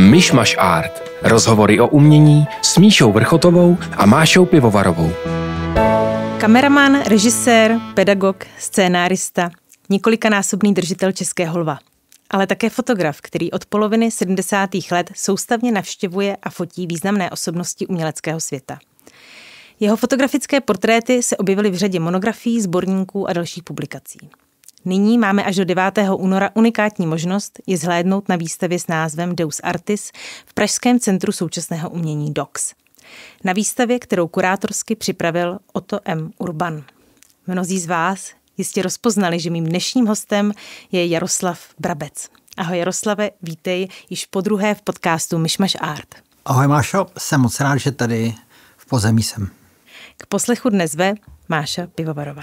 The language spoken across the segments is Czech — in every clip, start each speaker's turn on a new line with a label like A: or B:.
A: Myšmaš Art. Rozhovory o umění s Míšou Vrchotovou a Mášou Pivovarovou.
B: Kameraman, režisér, pedagog, scénárista, několikanásobný držitel Českého lva. Ale také fotograf, který od poloviny 70. let soustavně navštěvuje a fotí významné osobnosti uměleckého světa. Jeho fotografické portréty se objevily v řadě monografií, sborníků a dalších publikací. Nyní máme až do 9. února unikátní možnost je zhlédnout na výstavě s názvem Deus Artis v Pražském centru současného umění DOX. Na výstavě, kterou kurátorsky připravil Otto M. Urban. Mnozí z vás jistě rozpoznali, že mým dnešním hostem je Jaroslav Brabec. Ahoj Jaroslave, vítej již podruhé v podcastu Myšmaš Art.
C: Ahoj Mášo, jsem moc rád, že tady v pozemí jsem.
B: K poslechu dnes zve Máša Pivovarová.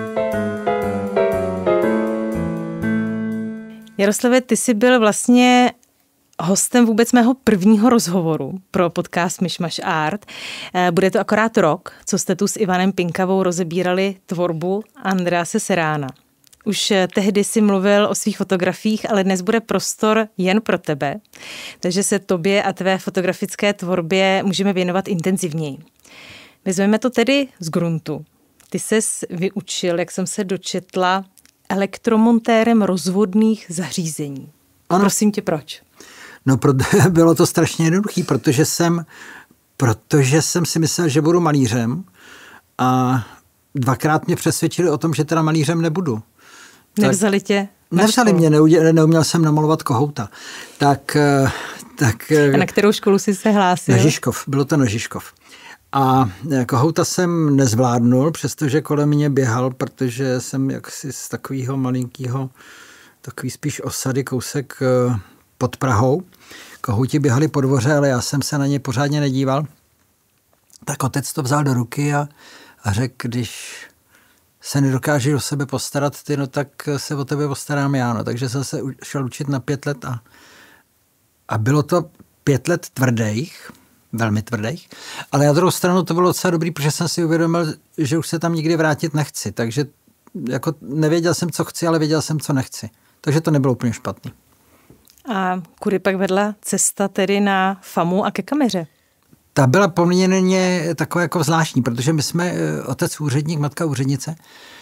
B: Jaroslave, ty jsi byl vlastně hostem vůbec mého prvního rozhovoru pro podcast Myšmaš Art. Bude to akorát rok, co jste tu s Ivanem Pinkavou rozebírali tvorbu Andrease Serána. Už tehdy si mluvil o svých fotografiích, ale dnes bude prostor jen pro tebe, takže se tobě a tvé fotografické tvorbě můžeme věnovat intenzivněji. Vezmeme to tedy z gruntu. Ty ses vyučil, jak jsem se dočetla, elektromontérem rozvodných zařízení. Ano. Prosím tě, proč?
C: No, bylo to strašně jednoduché, protože jsem si myslel, že budu malířem a dvakrát mě přesvědčili o tom, že teda malířem nebudu.
B: Nevzali tě?
C: Nevzali mě, neuměl jsem namalovat kohouta. Tak,
B: a na kterou školu jsi se hlásil?
C: Na Žižkov, bylo to na Žižkov. A kohouta jsem nezvládnul, přestože kolem mě běhal, protože jsem jaksi z takového malinkého, takový spíš osady, kousek pod Prahou. Kohouti běhali po dvoře, ale já jsem se na ně pořádně nedíval. Tak otec to vzal do ruky a řekl, když se nedokážeš o sebe postarat ty, no tak se o tebe postarám já. No. Takže jsem se šel učit na 5 let a bylo to 5 let tvrdých, velmi tvrdých, ale na druhou stranu to bylo docela dobrý, protože jsem si uvědomil, že už se tam nikdy vrátit nechci. Takže jako nevěděl jsem, co chci, ale věděl jsem, co nechci. Takže to nebylo úplně špatný.
B: A kudy pak vedla cesta tedy na FAMu a ke kameře?
C: Ta byla poměrně taková jako zvláštní, protože my jsme, otec úředník, matka úřednice,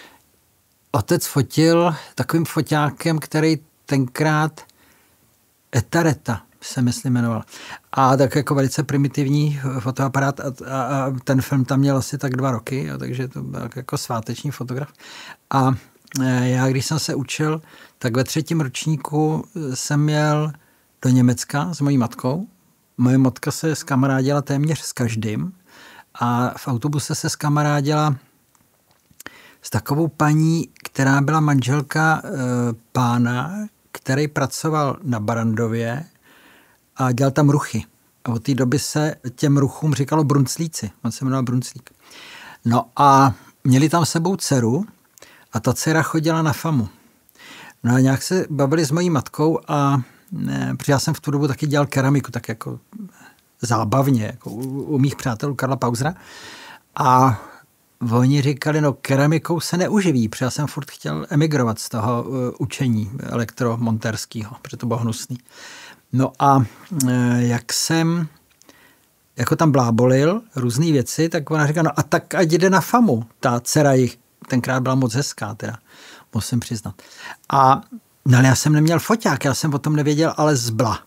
C: otec fotil takovým foťákem, který tenkrát Etareta se myslím jmenoval. A tak jako velice primitivní fotoaparát a ten film tam měl asi tak 2 roky, takže to byl jako sváteční fotograf. A já, když jsem se učil, tak ve 3. ročníku jsem jel do Německa s mojí matkou. Moje matka se skamarádila téměř s každým a v autobuse se skamarádila s takovou paní, která byla manželka pána, který pracoval na Barandově a dělal tam ruchy. A od té doby se těm ruchům říkalo brunclíci. On se jmenoval Brunclík. No a měli tam sebou dceru a ta dcera chodila na FAMu. No a nějak se bavili s mojí matkou a protože já jsem v tu dobu taky dělal keramiku, tak jako zábavně, jako u mých přátelů Karla Pauzera. A oni říkali, no keramikou se neuživí, protože já jsem furt chtěl emigrovat z toho učení elektromontérského, protože to bylo hnusný. No a jak jsem jako tam blábolil různý věci, tak ona říká, no a tak ať jde na FAMu. Ta dcera jich tenkrát byla moc hezká, teda musím přiznat. A no, ale já jsem neměl foťák, já jsem o tom nevěděl, ale zbla.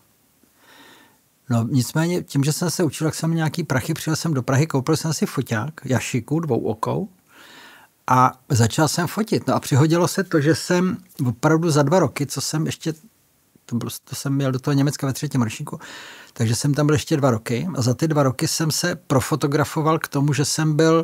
C: No nicméně, tím, že jsem se učil, jak jsem měl nějaký prachy, přijel jsem do Prahy, koupil jsem si foťák, Yashiku, 2okou a začal jsem fotit. No a přihodilo se to, že jsem opravdu za 2 roky, co jsem ještě, to jsem měl do toho Německa ve 3. ročníku, takže jsem tam byl ještě 2 roky a za ty 2 roky jsem se profotografoval k tomu, že jsem byl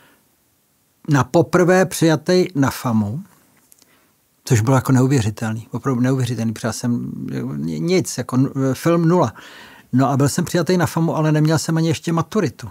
C: na poprvé přijatý na FAMu, což bylo jako neuvěřitelný, opravdu neuvěřitelný, protože jsem nic, jako film 0. No a byl jsem přijatý na FAMu, ale neměl jsem ani ještě maturitu.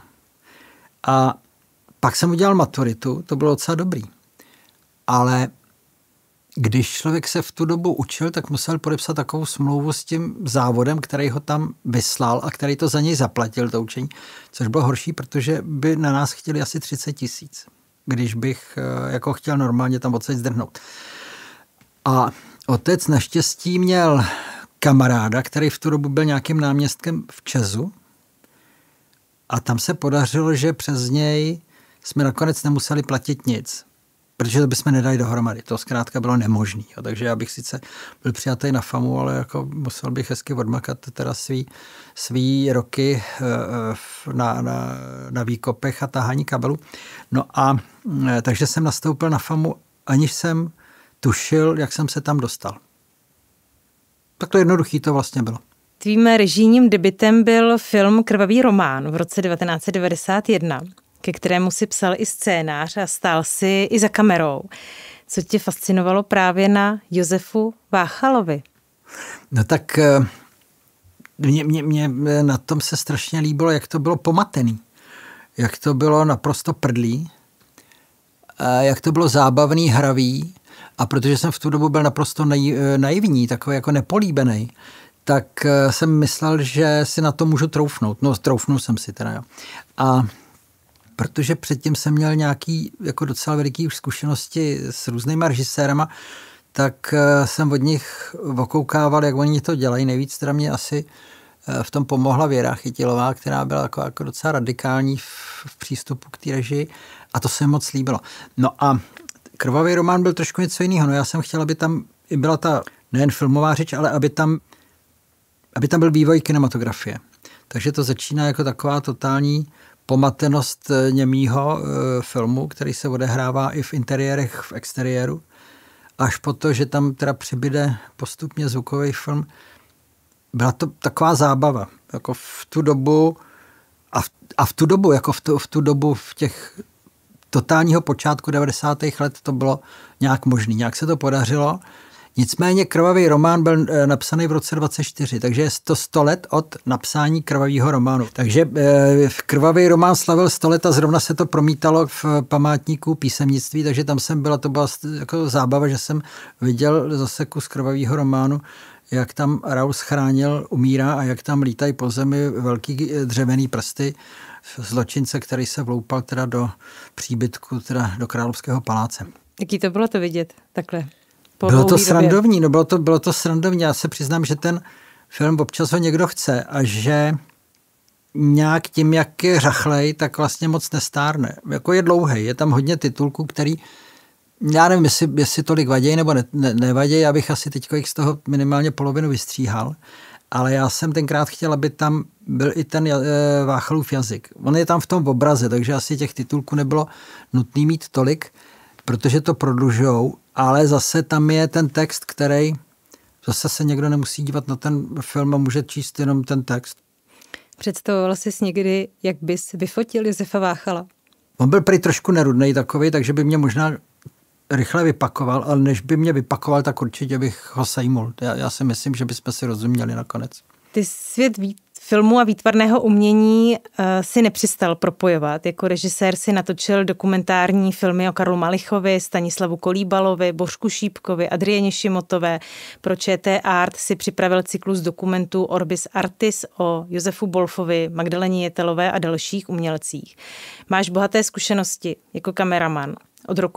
C: A pak jsem udělal maturitu, to bylo docela dobrý. Ale když člověk se v tu dobu učil, tak musel podepsat takovou smlouvu s tím závodem, který ho tam vyslal a který to za něj zaplatil, to učení, což bylo horší, protože by na nás chtěli asi 30 000, když bych jako chtěl normálně tam odsaď zdrhnout. A otec naštěstí měl kamaráda, který v tu dobu byl nějakým náměstkem v Česu a tam se podařilo, že přes něj jsme nakonec nemuseli platit nic, protože to bychom nedali dohromady. To zkrátka bylo nemožné. Takže já bych sice byl přijatý na FAMu, ale jako musel bych hezky odmakat teda svý roky na výkopech a tahání kabelu. No a takže jsem nastoupil na FAMu, aniž jsem tušil, jak jsem se tam dostal. Takhle jednoduchý to vlastně bylo.
B: Tvým režijním debutem byl film Krvavý román v roce 1991, ke kterému si psal i scénář a stál si i za kamerou. Co tě fascinovalo právě na Josefu Váchalovi?
C: No tak mě na tom se strašně líbilo, jak to bylo pomatený. Jak to bylo naprosto prdlý. Jak to bylo zábavný, hravý. A protože jsem v tu dobu byl naprosto naivní, takový jako nepolíbený, tak jsem myslel, že si na to můžu troufnout. No, troufnul jsem si teda, jo. A protože předtím jsem měl nějaký jako docela veliký už zkušenosti s různýma režisérama, tak jsem od nich okoukával, jak oni to dělají. Nejvíc teda mě asi v tom pomohla Věra Chytilová, která byla jako docela radikální v přístupu k té režii a to se mi moc líbilo. No a Krvavý román byl trošku něco jiného. No já jsem chtěl, aby tam i byla ta nejen filmová řeč, ale aby tam byl vývoj kinematografie. Takže to začíná jako taková totální pomatenost němýho filmu, který se odehrává i v interiérech, v exteriéru, až po to, že tam teda přibyde postupně zvukový film. Byla to taková zábava. Jako v tu dobu v těch totálního počátku 90. let to bylo nějak možný. Nějak se to podařilo. Nicméně Krvavý román byl napsaný v roce 24, takže je to 100 let od napsání Krvavýho románu. Takže Krvavý román slavil 100 let a zrovna se to promítalo v památníku písemnictví, takže tam jsem byla, to byla jako zábava, že jsem viděl zase kus Krvavýho románu, jak tam Raus Chránil umírá a jak tam lítají po zemi velký dřevěný prsty zločince, který se vloupal teda do příbytku, teda do Královského paláce.
B: Jaký to bylo to vidět takhle?
C: Bylo to srandovní, no bylo to srandovní. Já se přiznám, že ten film občas ho někdo chce a že nějak tím, jak je řachlej, tak vlastně moc nestárne. Jako je dlouhej, je tam hodně titulků, který, já nevím, jestli tolik vadějí nebo nevadějí, já bych asi teď z toho minimálně polovinu vystříhal, ale já jsem tenkrát chtěl, aby tam byl i ten Váchalův jazyk. On je tam v tom obraze, takže asi těch titulků nebylo nutný mít tolik, protože to prodlužujou, ale zase tam je ten text, který zase se někdo nemusí dívat na ten film a může číst jenom ten text.
B: Představoval jsi někdy, jak bys vyfotil Josefa Váchala?
C: On byl prý trošku nerudnej takový, takže by mě možná rychle vypakoval, ale než by mě vypakoval, tak určitě bych ho sejmul. Já si myslím, že bychom si rozuměli nakonec.
B: Ty svět filmu a výtvarného umění si nepřestal propojovat. Jako režisér si natočil dokumentární filmy o Karlu Malichovi, Stanislavu Kolíbalovi, Bořku Šípkovi, Adrieně Šimotové. Pro ČT Art si připravil cyklus dokumentů Orbis Artis o Josefu Bolfovi, Magdaleně Jetelové a dalších umělcích. Máš bohaté zkušenosti jako kameraman. Od roku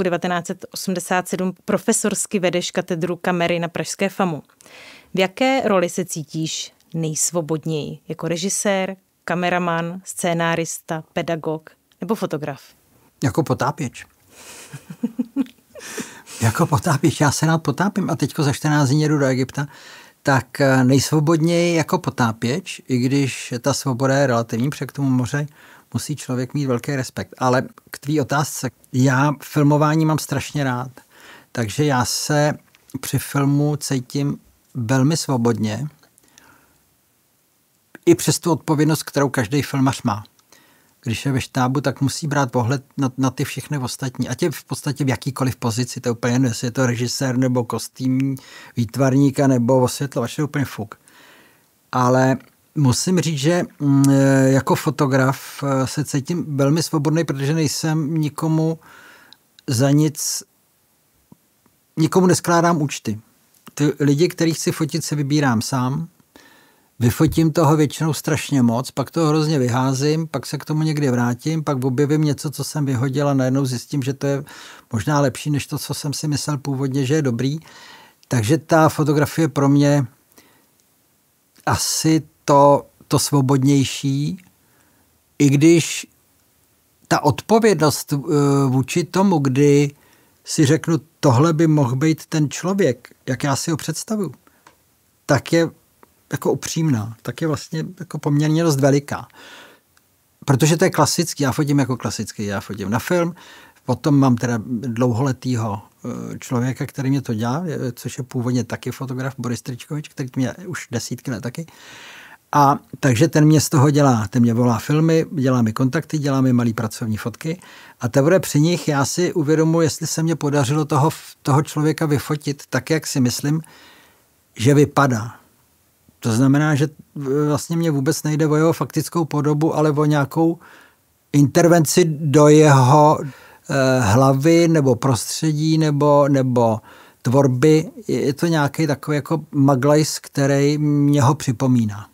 B: 1987 profesorsky vedeš katedru kamery na pražské FAMu. V jaké roli se cítíš nejsvobodněji? Jako režisér, kameraman, scénárista, pedagog nebo fotograf?
C: Jako potápěč. Jako potápěč. Já se rád potápím a teďko za 14 dní jedu do Egypta. Tak nejsvobodněji jako potápěč, i když ta svoboda je relativní, protože k tomu moře musí člověk mít velký respekt. Ale k tvý otázce, já filmování mám strašně rád, takže já se při filmu cítím velmi svobodně, i přes tu odpovědnost, kterou každý filmař má. Když je ve štábu, tak musí brát pohled na ty všechny ostatní. Ať je v podstatě v jakýkoliv pozici, to je úplně jedno, jestli je to režisér nebo kostýmní výtvarníka nebo osvětlovač, to je úplně fuk. Ale musím říct, že jako fotograf se cítím velmi svobodný, protože nejsem nikomu neskládám účty. Ty lidi, který chci fotit, se vybírám sám. Vyfotím toho většinou strašně moc, pak to hrozně vyházím, pak se k tomu někdy vrátím, pak objevím něco, co jsem vyhodil a najednou zjistím, že to je možná lepší, než to, co jsem si myslel původně, že je dobrý. Takže ta fotografie pro mě asi to svobodnější, i když ta odpovědnost vůči tomu, kdy si řeknu, tohle by mohl být ten člověk, jak já si ho představuju, tak je jako upřímná, tak je vlastně jako poměrně dost veliká. Protože to je klasický, já fotím jako klasický, já fotím na film, potom mám teda dlouholetýho člověka, který mě to dělá, což je původně taky fotograf Boris Tričkovič, který mě už desítky let taky. A takže ten mě z toho dělá, ten mě volá filmy, dělá mi kontakty, dělá mi malý pracovní fotky a teprve při nich já si uvědomuji, jestli se mě podařilo toho člověka vyfotit tak, jak si myslím, že vypadá. To znamená, že vlastně mě vůbec nejde o jeho faktickou podobu, ale o nějakou intervenci do jeho hlavy nebo prostředí nebo tvorby. Je to nějaký takový jako maglajs, který mě ho připomíná.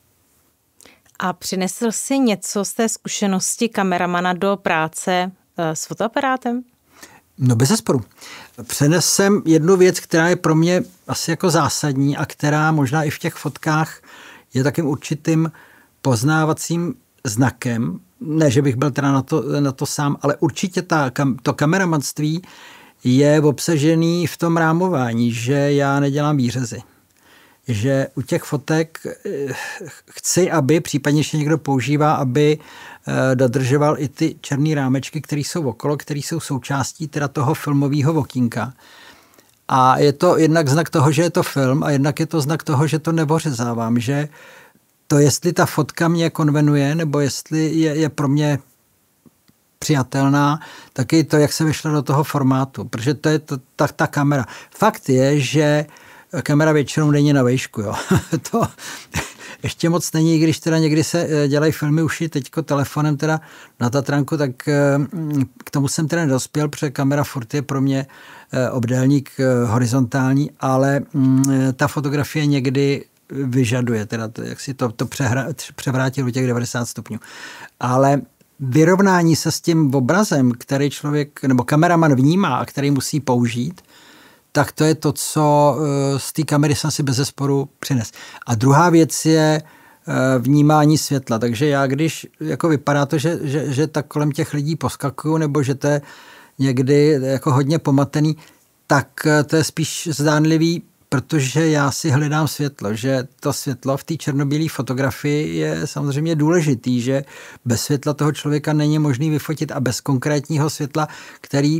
B: A přinesl jsi něco z té zkušenosti kameramana do práce s fotoaparátem?
C: No bezesporu. Přenesl jsem jednu věc, která je pro mě asi jako zásadní a která možná i v těch fotkách je takým určitým poznávacím znakem. Ne, že bych byl teda na to sám, ale určitě to kameramanství je obsažený v tom rámování, že já nedělám výřezy. Že u těch fotek chci, aby případně ještě někdo používá, aby dodržoval i ty černé rámečky, které jsou okolo, které jsou součástí teda toho filmového okýnka. A je to jednak znak toho, že je to film a jednak je to znak toho, že to neořezávám, že to, jestli ta fotka mě konvenuje, nebo jestli je pro mě přijatelná, tak je to, jak se vyšlo do toho formátu, protože to je ta kamera. Fakt je, že kamera většinou není na vejšku, jo. To ještě moc není, když teda někdy se dělají filmy už i teďko telefonem teda na Tatranku, tak k tomu jsem teda nedospěl, protože kamera furt je pro mě obdélník horizontální, ale ta fotografie někdy vyžaduje, teda jak si to převrátil do těch 90 stupňů. Ale vyrovnání se s tím obrazem, který člověk nebo kameraman vnímá a který musí použít, tak to je to, co z té kamery jsem si bezesporu přines. A druhá věc je vnímání světla. Takže já, když jako vypadá to, že tak kolem těch lidí poskakuju, nebo že to je někdy jako hodně pomatený, tak to je spíš zdánlivý, protože já si hledám světlo, že to světlo v té černobílé fotografii je samozřejmě důležitý, že bez světla toho člověka není možný vyfotit a bez konkrétního světla, který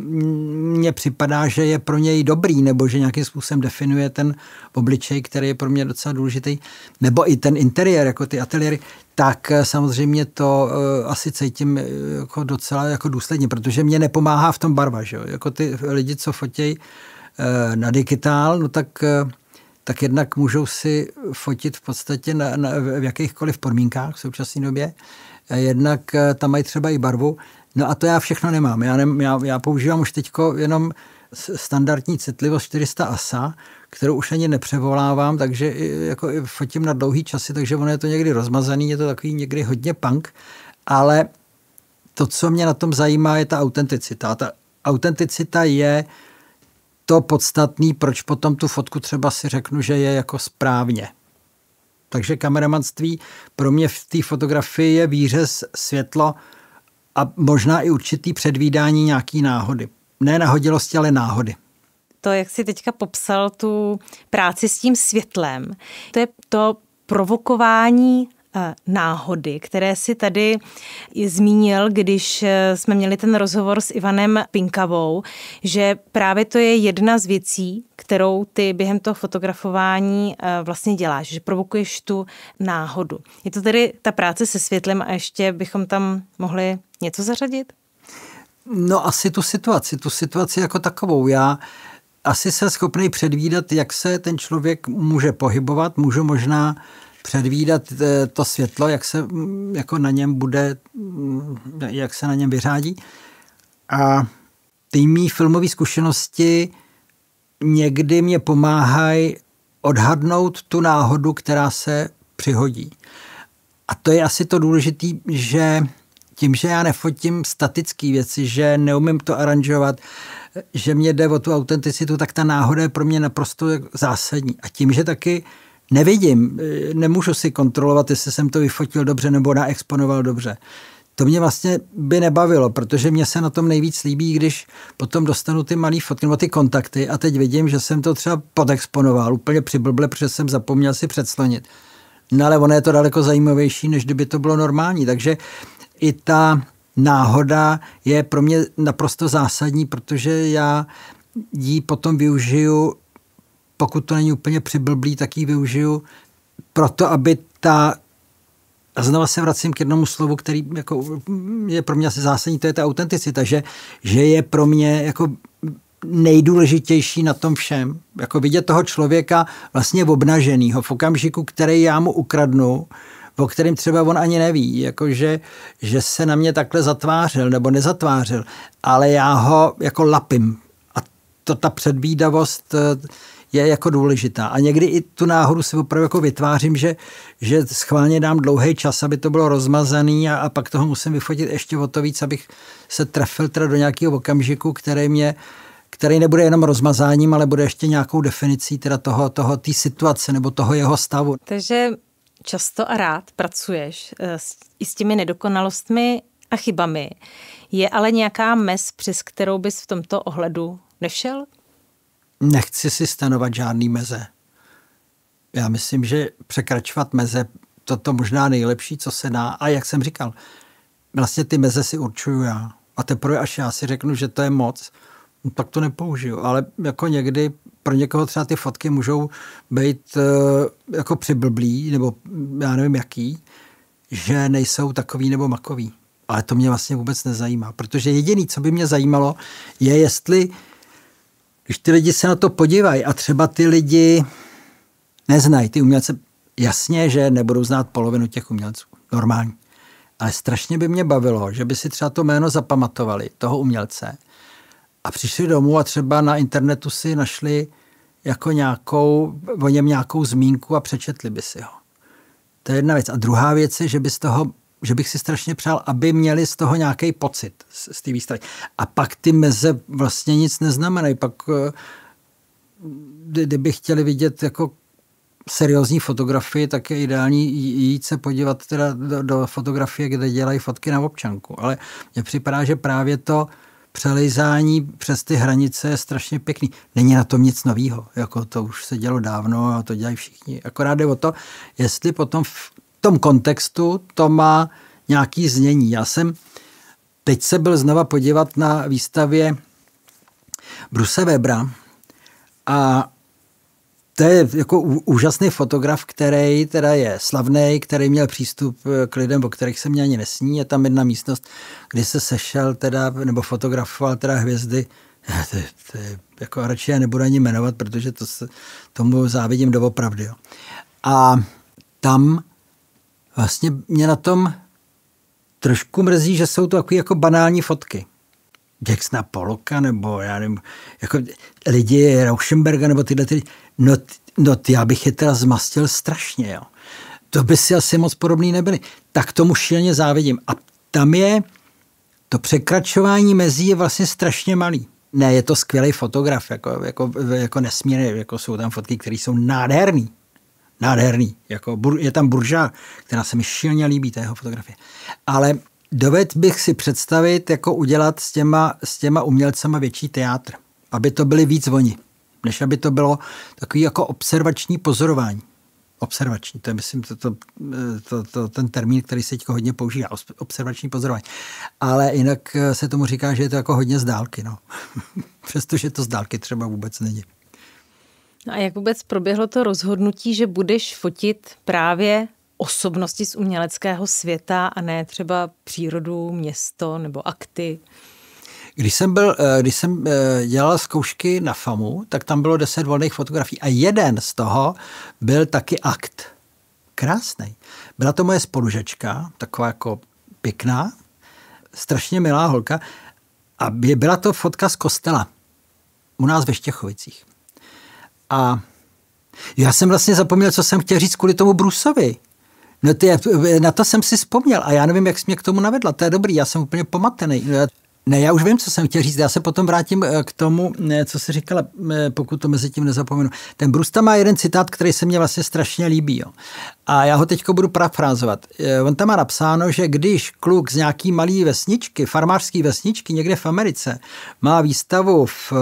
C: mně připadá, že je pro něj dobrý, nebo že nějakým způsobem definuje ten obličej, který je pro mě docela důležitý, nebo i ten interiér, jako ty ateliéry, tak samozřejmě to asi cítím jako docela jako důsledně, protože mě nepomáhá v tom barva, že jo? Jako ty lidi, co fotějí na digitál, no tak jednak můžou si fotit v podstatě v jakýchkoliv podmínkách v současné době, jednak tam mají třeba i barvu. No a to já všechno nemám. Já používám už teďko jenom standardní citlivost 400 ASA, kterou už ani nepřevolávám, takže jako fotím na dlouhý časy, takže ono je to někdy rozmazaný, je to takový někdy hodně punk, ale to, co mě na tom zajímá, je ta autenticita. Ta autenticita je to podstatný, proč potom tu fotku třeba si řeknu, že je jako správně. Takže kameramanství pro mě v té fotografii je výřez, světlo a možná i určitý předvídání nějaký náhody. Ne nahodilosti, ale náhody.
B: To, jak jsi teďka popsal tu práci s tím světlem, to je to provokování náhody, které si tady zmínil, když jsme měli ten rozhovor s Ivanem Pinkavou, že právě to je jedna z věcí, kterou ty během toho fotografování vlastně děláš, že provokuješ tu náhodu. Je to tedy ta práce se světlem a ještě bychom tam mohli něco zařadit?
C: No asi tu situaci jako takovou. Já asi jsem schopný předvídat, jak se ten člověk může pohybovat, můžu možná předvídat to světlo, jak se jako na něm bude, jak se na něm vyřádí. A ty mý filmové zkušenosti někdy mě pomáhají odhadnout tu náhodu, která se přihodí. A to je asi to důležité, že tím, že já nefotím statické věci, že neumím to aranžovat, že mě jde o tu autenticitu, tak ta náhoda je pro mě naprosto zásadní. A tím, že taky nevidím, nemůžu si kontrolovat, jestli jsem to vyfotil dobře nebo naexponoval dobře. To mě vlastně by nebavilo, protože mě se na tom nejvíc líbí, když potom dostanu ty malý fotky nebo ty kontakty a teď vidím, že jsem to třeba podexponoval úplně přiblble, protože jsem zapomněl si předslonit. No ale ono je to daleko zajímavější, než kdyby to bylo normální, takže i ta náhoda je pro mě naprosto zásadní, protože já ji potom využiju, pokud to není úplně přiblblý, tak ji využiju proto, aby a znova se vracím k jednomu slovu, který jako je pro mě asi zásadní, to je ta autenticita, že je pro mě jako nejdůležitější na tom všem. Jako vidět toho člověka vlastně obnaženýho v okamžiku, který já mu ukradnu, o kterém třeba on ani neví, jakože, že se na mě takhle zatvářil nebo nezatvářil, ale já ho jako lapím. A ta předvídavost je jako důležitá. A někdy i tu náhodu si opravdu jako vytvářím, že schválně dám dlouhý čas, aby to bylo rozmazaný a pak toho musím vyfotit ještě o to víc, abych se trefil teda do nějakého okamžiku, který nebude jenom rozmazáním, ale bude ještě nějakou definicí teda té situace nebo toho jeho stavu.
B: Takže často a rád pracuješ i s těmi nedokonalostmi a chybami. Je ale nějaká mez, přes kterou bys v tomto ohledu nešel?
C: Nechci si stanovat žádný meze. Já myslím, že překračovat meze, to možná nejlepší, co se dá. A jak jsem říkal, vlastně ty meze si určuju já. A teprve až já si řeknu, že to je moc, tak to nepoužiju. Ale jako někdy pro někoho třeba ty fotky můžou být jako přiblblý, nebo já nevím jaký, že nejsou takový nebo makový. Ale to mě vlastně vůbec nezajímá. Protože jediný, co by mě zajímalo, je jestli když ty lidi se na to podívají a třeba ty lidi neznají ty umělce, jasně, že nebudou znát polovinu těch umělců, normální. Ale strašně by mě bavilo, že by si třeba to jméno zapamatovali, toho umělce, a přišli domů a třeba na internetu si našli jako o něm nějakou zmínku a přečetli by si ho. To je jedna věc. A druhá věc je, že bych si strašně přál, aby měli z toho nějaký pocit z té výstavy. A pak ty meze vlastně nic neznamenají. Pak, kdyby chtěli vidět jako seriózní fotografii, tak je ideální jít se podívat teda do fotografie, kde dělají fotky na občanku. Ale mně připadá, že právě to přelejzání přes ty hranice je strašně pěkný. Není na tom nic novýho. Jako to už se dělo dávno a to dělají všichni. Akorát jde o to, jestli potom v tom kontextu to má nějaký znění. Já jsem teď se byl znova podívat na výstavě Bruce Webera a to je jako úžasný fotograf, který teda je slavný, který měl přístup k lidem, o kterých se mě ani nesní. Je tam jedna místnost, kdy se sešel teda, nebo fotografoval teda hvězdy. To je jako radši já nebudu ani jmenovat, protože tomu závidím doopravdy. Jo. A tam vlastně mě na tom trošku mrzí, že jsou to takové jako banální fotky. Jacksona Pollocka, nebo já nevím, jako lidi Rauschenberga, nebo tyhle ty. No já bych je teda zmastil strašně, jo. To by si asi moc podobný nebyly. Tak tomu šíleně závidím. A tam je to překračování mezí je vlastně strašně malý. Ne, je to skvělý fotograf, jako nesmírně, jako jsou tam fotky, které jsou nádherný. Jako je tam Burža, která se mi šíleně líbí, ta jeho fotografie. Ale dovedl bych si představit, jako udělat s těma umělcema větší teátr. Aby to byly víc oni, než aby to bylo takový jako observační pozorování. Observační, to je myslím ten termín, který se teď hodně používá, observační pozorování. Ale jinak se tomu říká, že je to jako hodně z dálky. No. Přestože to z dálky třeba vůbec není.
B: No a jak vůbec proběhlo to rozhodnutí, že budeš fotit právě osobnosti z uměleckého světa a ne třeba přírodu, město nebo akty?
C: Když jsem dělal zkoušky na FAMu, tak tam bylo 10 volných fotografií a jeden z toho byl taky akt. Krásnej. Byla to moje spolužačka, taková jako pěkná, strašně milá holka a byla to fotka z kostela u nás ve Štěchovicích. A já jsem vlastně zapomněl, co jsem chtěl říct kvůli tomu Bruceovi. Na to jsem si vzpomněl a já nevím, jak jsi mě k tomu navedla. To je dobrý, já jsem úplně pomatený. Ne, já už vím, co jsem chtěl říct. Já se potom vrátím k tomu, co jsi říkala, pokud to mezi tím nezapomenu. Ten Brusta má jeden citát, který se mně vlastně strašně líbí. Jo. A já ho teďko budu parafrázovat. On tam má napsáno, že když kluk z nějaký malý vesničky, farmářský vesničky někde v Americe má výstavu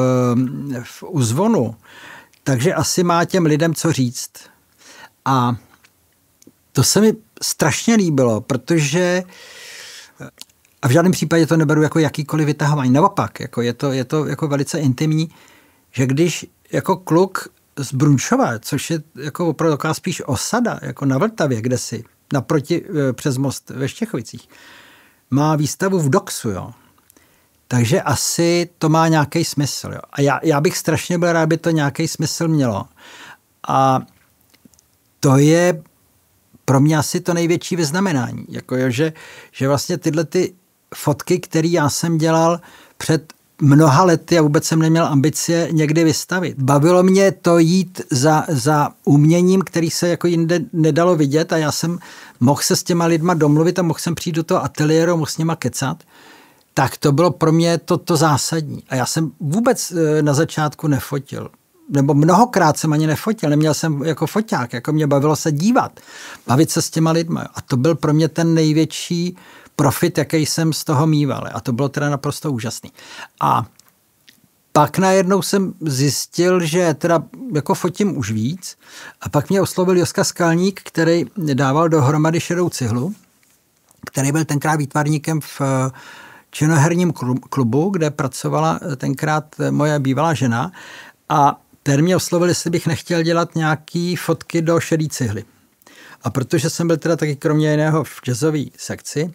C: u Zvonu, takže asi má těm lidem co říct. A to se mi strašně líbilo, protože a v žádném případě to neberu jako jakýkoliv vytahování. Naopak, jako je to jako velice intimní, že když jako kluk z Brunšova, což je jako opravdu taková spíš osada, jako na Vltavě, kdesi, naproti přes most ve Štěchovicích, má výstavu v Doxu, jo. Takže asi to má nějaký smysl, jo. A já bych strašně byl rád, aby to nějaký smysl mělo. A to je pro mě asi to největší vyznamenání. Jako jo, že vlastně tyhle ty fotky, které já jsem dělal před mnoha lety a vůbec jsem neměl ambice někdy vystavit. Bavilo mě to jít za uměním, který se jako jinde nedalo vidět a já jsem mohl se s těma lidma domluvit a mohl jsem přijít do toho ateliéru, mohl s nima kecat. Tak to bylo pro mě to zásadní. A já jsem vůbec na začátku nefotil. Nebo mnohokrát jsem ani nefotil, neměl jsem jako foťák, jako mě bavilo se dívat, bavit se s těma lidma. A to byl pro mě ten největší profit, jaký jsem z toho mýval. A to bylo teda naprosto úžasný. A pak najednou jsem zjistil, že teda jako fotím už víc. A pak mě oslovil Joska Skalník, který dával dohromady Šedou cihlu, který byl tenkrát výtvarníkem v činoherním klubu, kde pracovala tenkrát moje bývalá žena. A ten mě oslovil, jestli bych nechtěl dělat nějaký fotky do Šedý cihly. A protože jsem byl teda taky kromě jiného v jazzové sekci,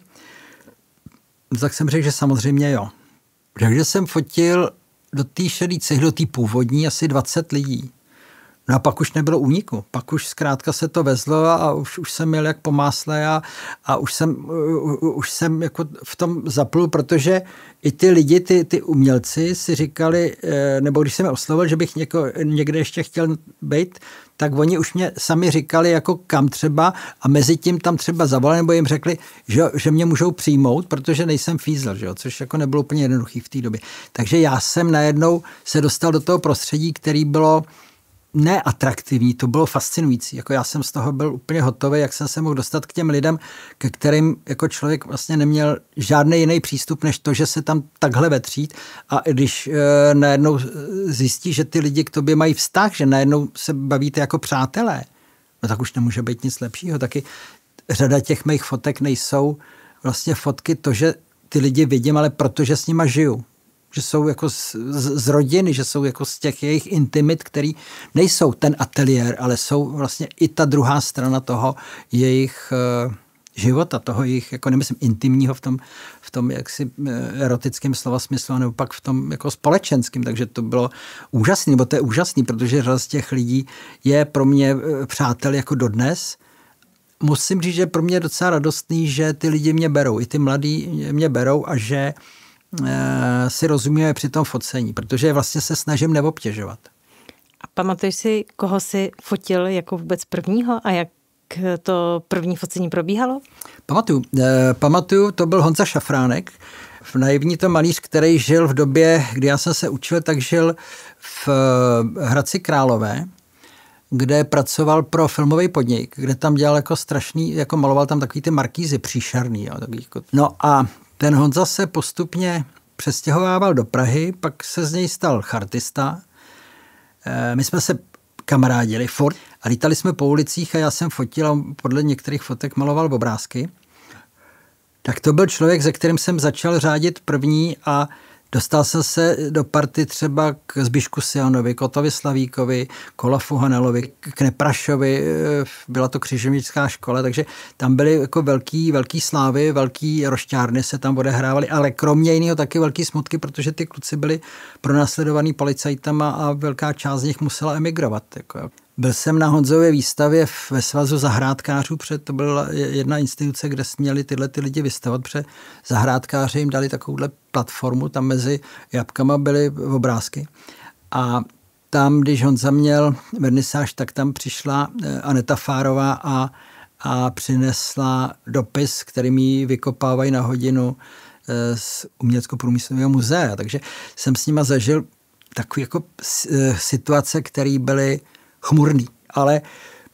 C: tak jsem řekl, že samozřejmě jo. Takže jsem fotil do té Šedý cihly, do té původní, asi 20 lidí. No a pak už nebylo úniku. Pak už zkrátka se to vezlo a už jsem měl jak po másle a už jsem jako v tom zaplul, protože i ty lidi, ty umělci si říkali, nebo když jsem je oslovil, že bych někde ještě chtěl být, tak oni už mě sami říkali, jako kam třeba a mezi tím tam třeba zavolali, nebo jim řekli, že mě můžou přijmout, protože nejsem fízl, že jo? Což jako nebylo úplně jednoduchý v té době. Takže já jsem najednou se dostal do toho prostředí, který bylo neatraktivní, to bylo fascinující. Jako já jsem z toho byl úplně hotový, jak jsem se mohl dostat k těm lidem, ke kterým jako člověk vlastně neměl žádný jiný přístup, než to, že se tam takhle vetřít a když najednou zjistí, že ty lidi k tobě mají vztah, že najednou se bavíte jako přátelé, no tak už nemůže být nic lepšího. Taky řada těch mých fotek nejsou vlastně fotky to, že ty lidi vidím, ale protože s nima žiju. Že jsou jako z rodiny, že jsou jako z těch jejich intimit, který nejsou ten ateliér, ale jsou vlastně i ta druhá strana toho jejich života, toho jejich, jako nemyslím intimního v tom jaksi erotickém slova smyslu, nebo pak v tom jako společenském, takže to bylo úžasný, nebo to je úžasný, protože řada z těch lidí je pro mě přátel jako dodnes. Musím říct, že pro mě je docela radostný, že ty lidi mě berou, i ty mladí mě berou a že si rozumíme při tom focení, protože vlastně se snažím neobtěžovat.
B: A pamatuješ si, koho jsi fotil jako vůbec prvního a jak to první focení probíhalo?
C: Pamatuju, to byl Honza Šafránek, naivní to malíř, který žil v době, kdy já jsem se učil, tak žil v Hradci Králové, kde pracoval pro filmový podnik, kde tam dělal jako strašný, jako maloval tam takový ty markízy příšerný. Jo, no a ten Honza se postupně přestěhovával do Prahy, pak se z něj stal chartista. My jsme se kamarádili furt a lítali jsme po ulicích a já jsem fotil a podle některých fotek maloval obrázky. Tak to byl člověk, se kterým jsem začal řádit první a dostal jsem se do party třeba k Zbišku Sianovi, Kotovi Slavíkovi, Kolafu Hanelovi, k Neprašovi, byla to křižovnická škola, takže tam byly jako velký slávy, velký rošťárny se tam odehrávaly, ale kromě jiného taky velký smutky, protože ty kluci byli pronásledovaný policajtama a velká část z nich musela emigrovat. Jako. Byl jsem na Honzově výstavě ve Svazu zahrádkářů, protože to byla jedna instituce, kde směli tyhle ty lidi vystavovat, protože zahrádkáři jim dali takovouhle platformu, tam mezi jabkama byly obrázky. A tam, když Honza měl vernisáž, tak tam přišla Aneta Fárová a přinesla dopis, kterým ji vykopávají na hodinu z Umělecko-průmyslového muzea, takže jsem s nima zažil takové jako situace, které byly chmurný, ale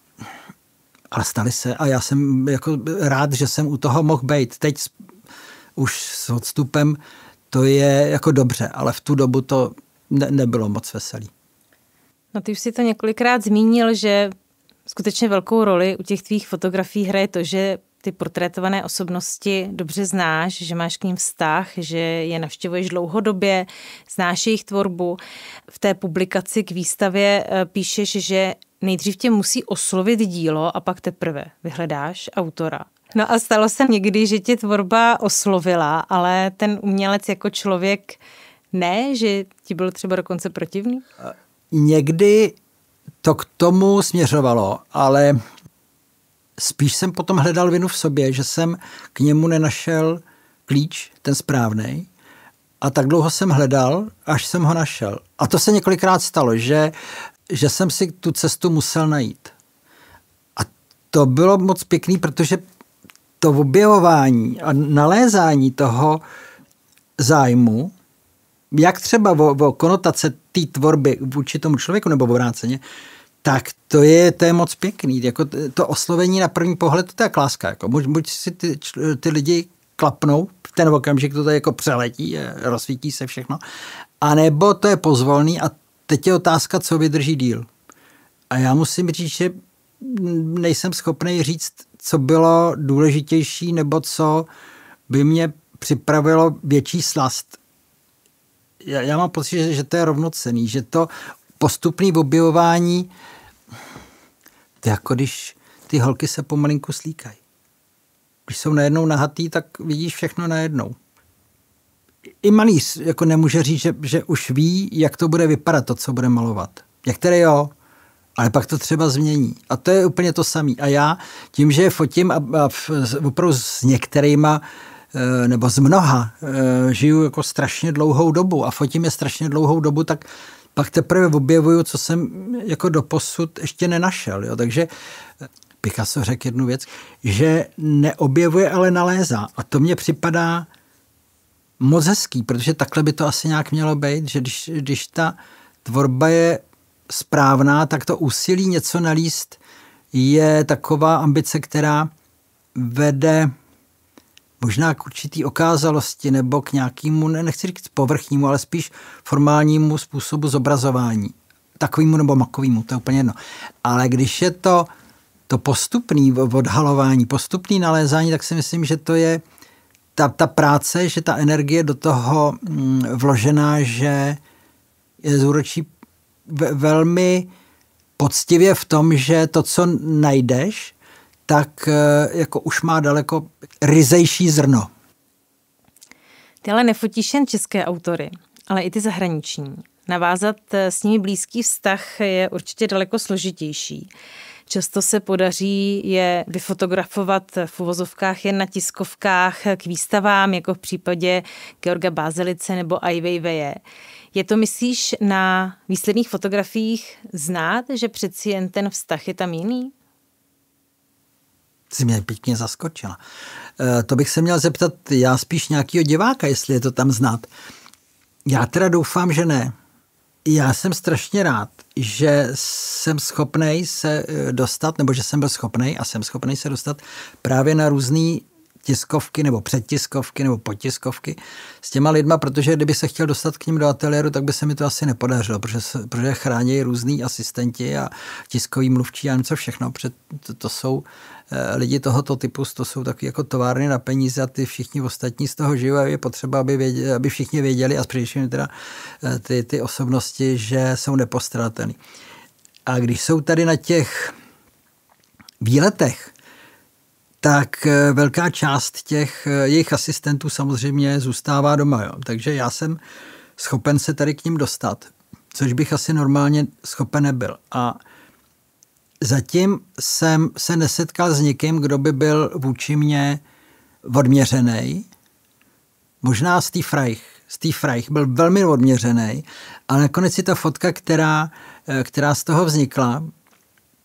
C: staly se a já jsem jako rád, že jsem u toho mohl být. Teď už s odstupem to je jako dobře, ale v tu dobu to nebylo moc veselý.
B: No ty už si to několikrát zmínil, že skutečně velkou roli u těch tvých fotografií hraje to, že ty portrétované osobnosti dobře znáš, že máš k ním vztah, že je navštěvuješ dlouhodobě, znáš jejich tvorbu. V té publikaci k výstavě píšeš, že nejdřív tě musí oslovit dílo a pak teprve vyhledáš autora. No a stalo se někdy, že tě tvorba oslovila, ale ten umělec jako člověk ne, že ti byl třeba dokonce protivný?
C: Někdy to k tomu směřovalo, ale spíš jsem potom hledal vinu v sobě, že jsem k němu nenašel klíč, ten správnej. A tak dlouho jsem hledal, až jsem ho našel. A to se několikrát stalo, že jsem si tu cestu musel najít. A to bylo moc pěkný, protože to objevování a nalézání toho zájmu, jak třeba o konotace té tvorby vůči tomu člověku nebo obráceně, tak to je moc pěkný. Jako to oslovení na první pohled, to je láska. Jako buď si ty lidi klapnou, v ten okamžik to tady jako přeletí, rozsvítí se všechno, anebo to je pozvolný a teď je otázka, co vydrží díl. A já musím říct, že nejsem schopný říct, co bylo důležitější, nebo co by mě připravilo větší slast. Já mám pocit, že to je rovnocenný, že to postupné objevování, to jako když ty holky se pomalinku slíkají. Když jsou najednou nahatý, tak vidíš všechno najednou. I malíř jako nemůže říct, že už ví, jak to bude vypadat, to, co bude malovat. Některé jo, ale pak to třeba změní. A to je úplně to samé. A já tím, že fotím a opravdu s některýma nebo z mnoha žiju jako strašně dlouhou dobu a fotím je strašně dlouhou dobu, tak pak teprve objevuju, co jsem jako doposud ještě nenašel. Jo. Takže Picasso řekl jednu věc, že neobjevuje, ale nalézá. A to mně připadá moc hezký, protože takhle by to asi nějak mělo být, že když ta tvorba je správná, tak to úsilí něco nalíst je taková ambice, která vede možná k určitý okázalosti nebo k nějakému, nechci říct povrchnímu, ale spíš formálnímu způsobu zobrazování. Takovýmu nebo makovýmu, to je úplně jedno. Ale když je to postupný odhalování, postupný nalézání, tak si myslím, že to je ta práce, že ta energie do toho vložená, že je zúročí velmi poctivě v tom, že to, co najdeš, tak jako už má daleko ryzejší zrno.
B: Ty ale nefotíš jen české autory, ale i ty zahraniční. Navázat s nimi blízký vztah je určitě daleko složitější. Často se podaří je vyfotografovat v uvozovkách jen na tiskovkách k výstavám, jako v případě Georga Bázelice nebo Ai Weiweje. Je to, myslíš, na výsledných fotografiích znát, že přeci jen ten vztah je tam jiný?
C: Jsi mě pěkně zaskočila. To bych se měl zeptat já spíš nějakého diváka, jestli je to tam znát. Já teda doufám, že ne. Já jsem strašně rád, že jsem schopnej se dostat, nebo že jsem byl schopnej a jsem schopnej se dostat právě na různý tiskovky nebo předtiskovky nebo podtiskovky s těma lidma, protože kdyby se chtěl dostat k nim do ateliéru, tak by se mi to asi nepodařilo, protože chrání různý asistenti a tiskový mluvčí a něco všechno, protože to jsou lidi tohoto typu, to jsou taky jako továrny na peníze a ty všichni ostatní z toho žijou a je potřeba, aby všichni věděli a především teda ty osobnosti, že jsou nepostradatelný. A když jsou tady na těch výletech, tak velká část těch jejich asistentů samozřejmě zůstává doma. Jo. Takže já jsem schopen se tady k ním dostat, což bych asi normálně schopen nebyl. A zatím jsem se nesetkal s někým, kdo by byl vůči mně odměřený. Možná Steve Reich byl velmi odměřený, ale nakonec si ta fotka, která z toho vznikla,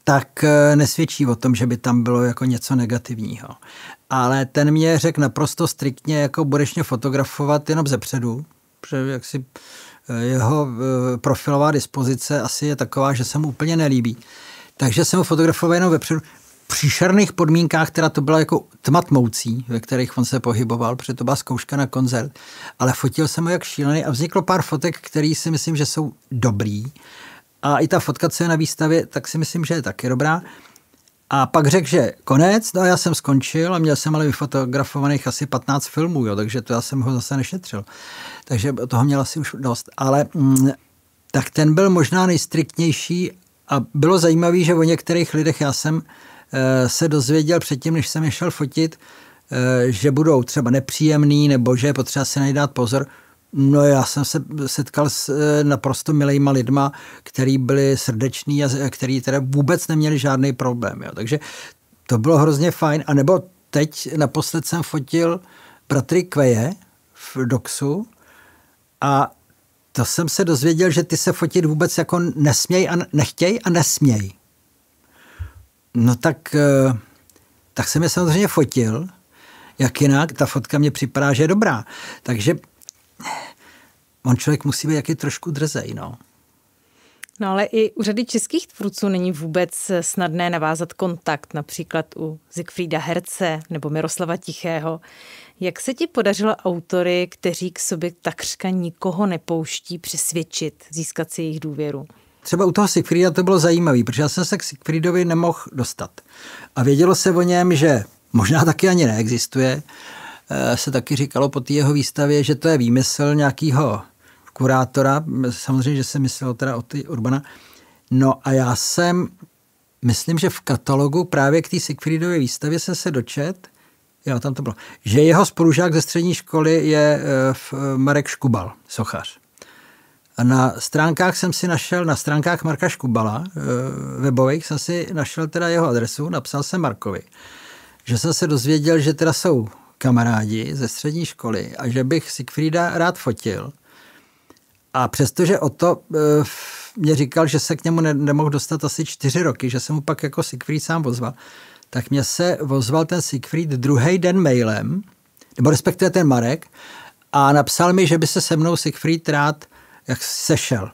C: tak nesvědčí o tom, že by tam bylo jako něco negativního. Ale ten mě řekl naprosto striktně, jako budeš mě fotografovat jenom zepředu, protože jaksi jeho profilová dispozice asi je taková, že se mu úplně nelíbí. Takže jsem ho fotografoval jenom vepředu. V příšerných podmínkách, teda to byla jako tma tmoucí, ve kterých on se pohyboval, protože to byla zkouška na koncert, ale fotil jsem ho jak šílený a vzniklo pár fotek, které si myslím, že jsou dobrý. A i ta fotka, co je na výstavě, tak si myslím, že je taky dobrá. A pak řekl, že konec, no a já jsem skončil a měl jsem ale vyfotografovaných asi 15 filmů, jo, takže to já jsem ho zase nešetřil. Takže toho měl asi už dost. Ale tak ten byl možná nejstriktnější a bylo zajímavé, že o některých lidech já jsem se dozvěděl předtím, než jsem je šel fotit, že budou třeba nepříjemný nebo že je potřeba si najít dát pozor. No já jsem se setkal s naprosto milejma lidma, který byli srdeční a který teda vůbec neměli žádný problém. Jo. Takže to bylo hrozně fajn. A nebo teď naposled jsem fotil bratry Kveje v Doxu a to jsem se dozvěděl, že ty se fotit vůbec jako nesměj a nechtěj a nesměj. No tak jsem je samozřejmě fotil, jak jinak, ta fotka mě připadá, že je dobrá. Takže on člověk musí být jaký trošku drzej, no.
B: No ale i u řady českých tvůrců není vůbec snadné navázat kontakt, například u Siegfrieda Herze nebo Miroslava Tichého. Jak se ti podařilo autory, kteří k sobě takřka nikoho nepouští, přesvědčit, získat si jejich důvěru?
C: Třeba u toho Siegfrieda to bylo zajímavé, protože já jsem se k Siegfriedovi nemohl dostat. A vědělo se o něm, že možná taky ani neexistuje. Se taky říkalo po té jeho výstavě, že to je výmysl nějakého kurátora. Samozřejmě, že se myslel teda o ty Urbana. No a já myslím, že v katalogu právě k té Siegfriedově výstavě jsem se dočet, jo, tam to bylo, že jeho spolužák ze střední školy je Marek Škubal, sochař. A na stránkách jsem si našel, na stránkách Marka Škubala, webových, jsem si našel teda jeho adresu, napsal jsem Markovi, že jsem se dozvěděl, že teda jsou kamarádi ze střední školy a že bych Siegfrieda rád fotil. A přestože o to mě říkal, že se k němu nemohl dostat asi 4 roky, že se mu pak jako Siegfried sám ozval, tak mě se ozval ten Siegfried druhý den mailem, nebo respektive ten Marek, a napsal mi, že by se se mnou Siegfried rád jak sešel.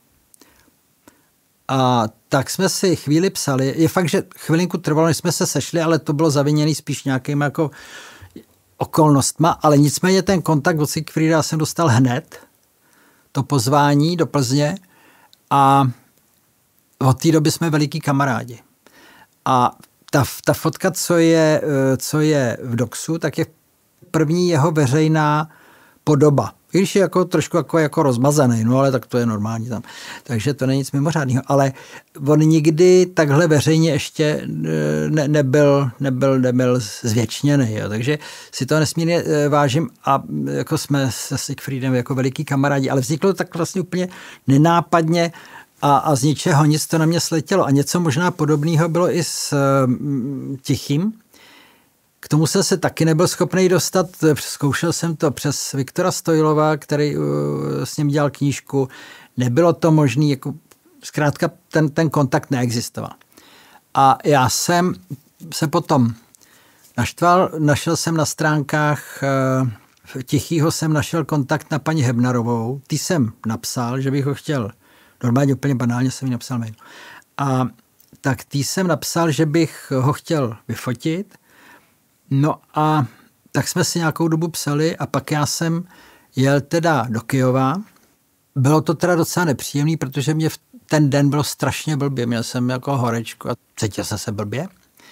C: A tak jsme si chvíli psali. Je fakt, že chvilinku trvalo, než jsme se sešli, ale to bylo zaviněný spíš nějakým jako okolnostma, ale nicméně ten kontakt od Siegfrieda jsem dostal hned, to pozvání do Plzně a od té doby jsme veliký kamarádi. A ta fotka, co je v Doxu, tak je první jeho veřejná podoba. Když je jako trošku jako rozmazaný, no ale tak to je normální tam. Takže to není nic mimořádného. Ale on nikdy takhle veřejně ještě nebyl zvětšněný. Jo. Takže si to nesmírně vážím a jako jsme se Siegfriedem jako veliký kamarádi. Ale vzniklo to tak vlastně úplně nenápadně a z ničeho nic to na mě sletělo. A něco možná podobného bylo i s Tichým. K tomu jsem se taky nebyl schopný dostat. Zkoušel jsem to přes Viktora Stojlova, který s ním dělal knížku. Nebylo to možné, jako, zkrátka ten kontakt neexistoval. A já jsem se potom naštval, našel jsem na stránkách Tichýho jsem našel kontakt na paní Hebnarovou. Ty jsem napsal, že bych ho chtěl, normálně úplně banálně jsem jí napsal mail. A tak ty jsem napsal, že bych ho chtěl vyfotit. No a tak jsme si nějakou dobu psali a pak já jsem jel teda do Kyjova. Bylo to teda docela nepříjemný, protože mě v ten den bylo strašně blbě. Měl jsem jako horečku a cítil jsem se blbě.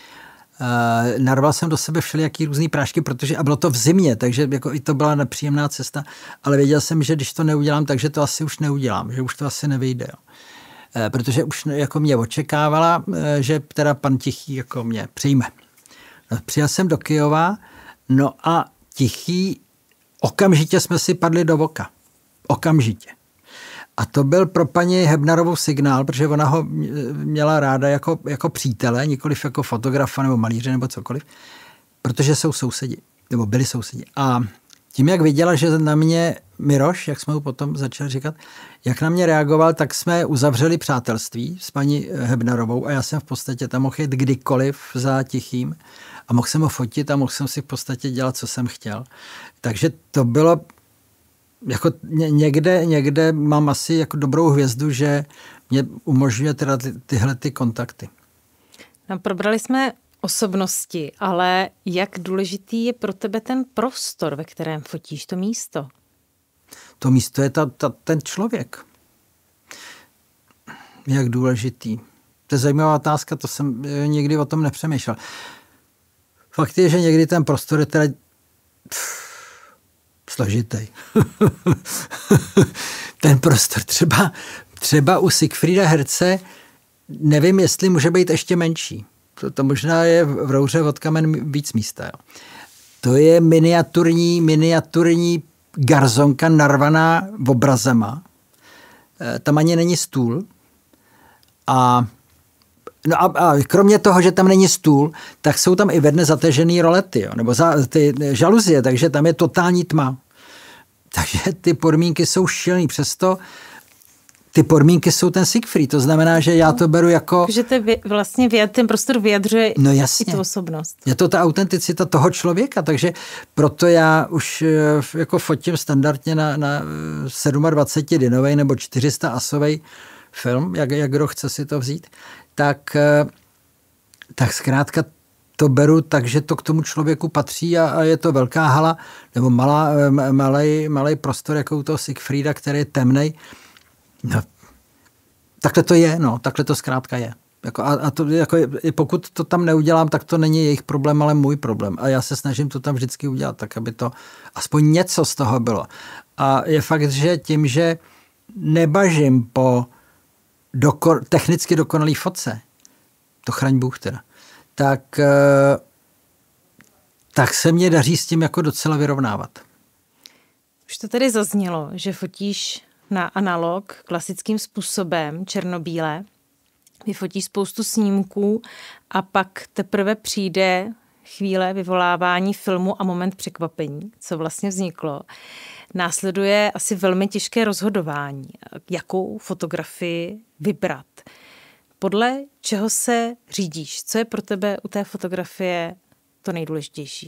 C: Narval jsem do sebe všelijaký různý prášky, a bylo to v zimě, takže jako i to byla nepříjemná cesta, ale věděl jsem, že když to neudělám, takže to asi už neudělám, že už to asi nevyjde. Jo. Protože už jako mě očekávala, že teda pan Tichý jako mě přijme. Přijel jsem do Kyjova, no a Tichý, okamžitě jsme si padli do voka. Okamžitě. A to byl pro paní Hebnarovou signál, protože ona ho měla ráda jako přítele, nikoliv jako fotografa nebo malíře nebo cokoliv, protože jsou sousedi, nebo byli sousedi. A tím, jak viděla, že na mě Miroš, jak jsme mu potom začali říkat, jak na mě reagoval, tak jsme uzavřeli přátelství s paní Hebnerovou a já jsem v podstatě tam mohl jít kdykoliv za Tichým a mohl jsem ho fotit a mohl jsem si v podstatě dělat, co jsem chtěl. Takže to bylo jako někde mám asi jako dobrou hvězdu, že mě umožňuje teda tyhle kontakty.
B: No, probrali jsme osobnosti, ale jak důležitý je pro tebe ten prostor, ve kterém fotíš, to místo?
C: To místo je ten člověk. Jak důležitý. To je zajímavá otázka, to jsem nikdy o tom nepřemýšlel. Fakt je, že někdy ten prostor je teda složitý. Ten prostor třeba u Siegfrieda Herze nevím, jestli může být ještě menší. To možná je v Rouře od kamen víc místa. Jo. To je miniaturní garzonka narvaná obrazema. Tam ani není stůl. A kromě toho, že tam není stůl, tak jsou tam i ve dne zatežený rolety, jo, nebo ty žaluzie, takže tam je totální tma. Takže ty podmínky jsou šílený. Přesto ty podmínky jsou ten Siegfried, to znamená, že já to beru jako...
B: Že vlastně ten prostor vyjadřuje i tu osobnost.
C: Je to ta autenticita toho člověka, takže proto já už jako fotím standardně na 27-dinovej nebo 400-asovej film, jak kdo chce si to vzít, tak zkrátka to beru tak, že to k tomu člověku patří a je to velká hala nebo malej prostor jako u toho Siegfrieda, který je temnej. No, takhle to je, takhle to zkrátka je. A to, pokud to tam neudělám, tak to není jejich problém, ale můj problém. A já se snažím to tam vždycky udělat, tak aby to aspoň něco z toho bylo. A je fakt, že tím, že nebažím po technicky dokonalý fotce, to chraň Bůh teda, tak se mně daří s tím jako docela vyrovnávat.
B: Už to tady zaznělo, že fotíš na analog klasickým způsobem, černobíle. Vyfotíš spoustu snímků a pak teprve přijde chvíle vyvolávání filmu a moment překvapení, co vlastně vzniklo. Následuje asi velmi těžké rozhodování, jakou fotografii vybrat. Podle čeho se řídíš? Co je pro tebe u té fotografie to nejdůležitější?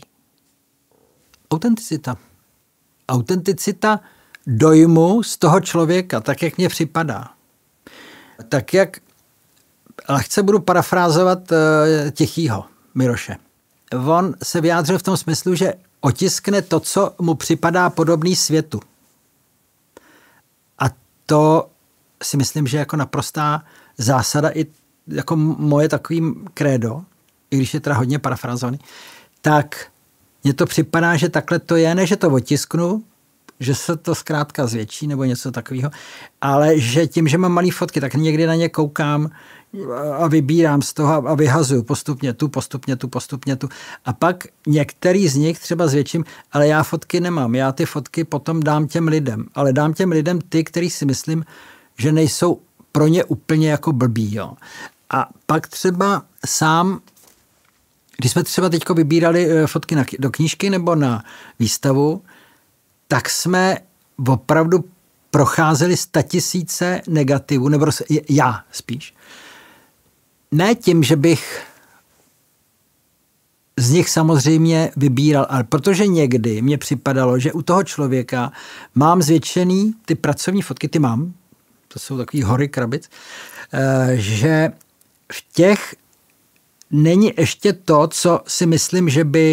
C: Autenticita dojmu z toho člověka, tak jak mně připadá. Tak jak lehce budu parafrázovat Tichýho Miroše. On se vyjádřil v tom smyslu, že otiskne to, co mu připadá podobný světu. A to si myslím, že jako naprostá zásada i jako moje takový krédo, i když je teda hodně parafrázovaný, tak mně to připadá, že takhle to je, ne, že to otisknu, že se to zkrátka zvětší nebo něco takového, ale že tím, že mám malý fotky, tak někdy na ně koukám a vybírám z toho a vyhazuju postupně tu. A pak některý z nich třeba zvětším, ale já fotky nemám. Já ty fotky potom dám těm lidem. Ale dám těm lidem ty, který si myslím, že nejsou pro ně úplně jako blbý. Jo. A pak třeba sám, když jsme třeba teďko vybírali fotky do knížky nebo na výstavu, tak jsme opravdu procházeli 100 000 negativů, nebo já spíš. Ne tím, že bych z nich samozřejmě vybíral, ale protože někdy mně připadalo, že u toho člověka mám zvětšený ty pracovní fotky, ty mám, to jsou takový hory krabic, že v těch není ještě to, co si myslím,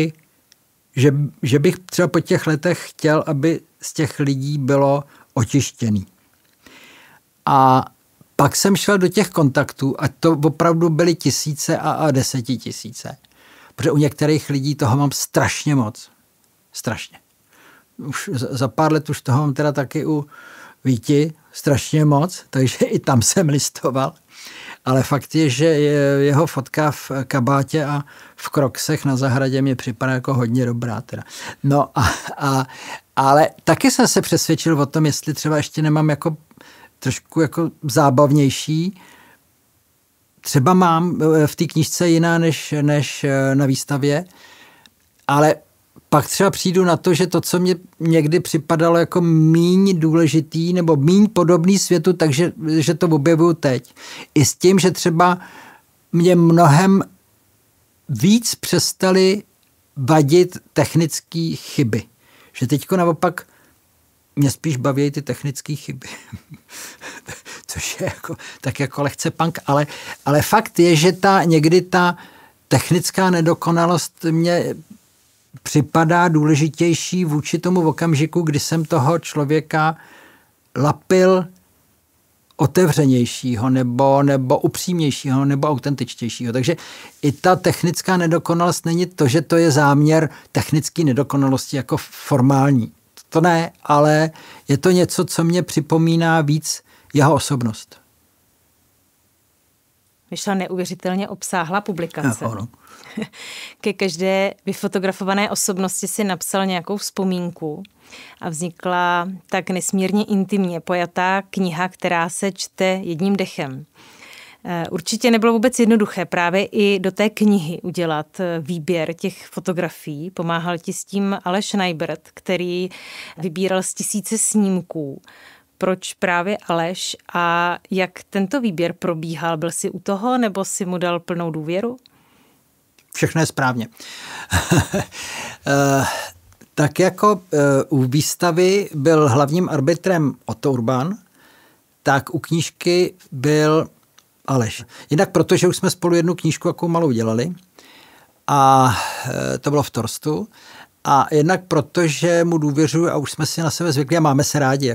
C: že bych třeba po těch letech chtěl, aby z těch lidí bylo očištěný. A pak jsem šel do těch kontaktů a to opravdu byly tisíce a 10 000. Protože u některých lidí toho mám strašně moc. Strašně. Už za pár let už toho mám teda taky u Víti strašně moc, takže i tam jsem listoval. Ale fakt je, že jeho fotka v kabátě a v kroksech na zahradě mě připadá jako hodně dobrá. Teda. No ale taky jsem se přesvědčil o tom, jestli třeba ještě nemám jako trošku jako zábavnější. Třeba mám v té knížce jiná než na výstavě, ale pak třeba přijdu na to, že to, co mě někdy připadalo jako míň důležitý nebo míň podobný světu, takže že to objevuju teď. I s tím, že třeba mě mnohem víc přestaly vadit technické chyby. Že teďko naopak mě spíš baví ty technické chyby. Což je jako, tak jako lehce punk, ale fakt je, že někdy ta technická nedokonalost mě připadá důležitější vůči tomu okamžiku, kdy jsem toho člověka lapil otevřenějšího nebo upřímnějšího nebo autentičtějšího. Takže i ta technická nedokonalost není to, že to je záměr technické nedokonalosti jako formální. To ne, ale je to něco, co mě připomíná víc jeho osobnost.
B: Vyšla neuvěřitelně obsáhlá publikace.
C: Ano.
B: Ke každé vyfotografované osobnosti si napsal nějakou vzpomínku a vznikla tak nesmírně intimně pojatá kniha, která se čte jedním dechem. Určitě nebylo vůbec jednoduché právě i do té knihy udělat výběr těch fotografií. Pomáhal ti s tím Aleš Najbrt, který vybíral z tisíce snímků. Proč právě Aleš a jak tento výběr probíhal? Byl jsi u toho nebo si mu dal plnou důvěru?
C: Všechno je správně. Tak jako u výstavy byl hlavním arbitrem Otto Urban, tak u knížky byl Aleš. Jinak protože už jsme spolu jednu knížku jako malou dělali a to bylo v Torstu a jednak protože mu důvěřuji a už jsme si na sebe zvykli a máme se rádi.